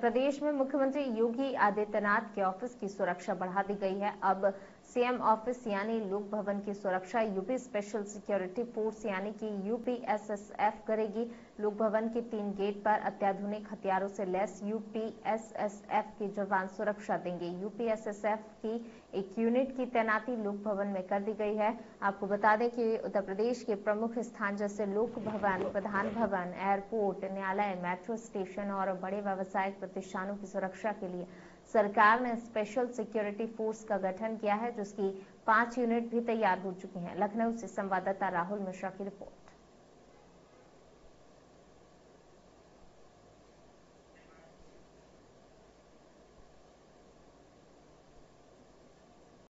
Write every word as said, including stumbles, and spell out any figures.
प्रदेश में मुख्यमंत्री योगी आदित्यनाथ के ऑफिस की सुरक्षा बढ़ा दी गई है। अब सीएम ऑफिस यानी लोक भवन की सुरक्षा यूपी स्पेशल सिक्योरिटी फोर्स यानी कि यूपीएसएसएफ करेगी। लोक भवन के तीन गेट पर अत्याधुनिक हथियारों से लैस यूपीएसएसएफ के जवान सुरक्षा देंगे। यूपीएसएसएफ की एक यूनिट की तैनाती लोक भवन में कर दी गई है। आपको बता दें कि उत्तर प्रदेश के प्रमुख स्थान जैसे लोक भवन, प्रधान भवन, एयरपोर्ट, न्यायालय, मेट्रो स्टेशन और बड़े व्यावसायिक प्रतिष्ठानों की सुरक्षा के लिए सरकार ने स्पेशल सिक्योरिटी फोर्स का गठन किया है, जिसकी पांच यूनिट भी तैयार हो चुकी हैं। लखनऊ से संवाददाता राहुल मिश्रा की रिपोर्ट।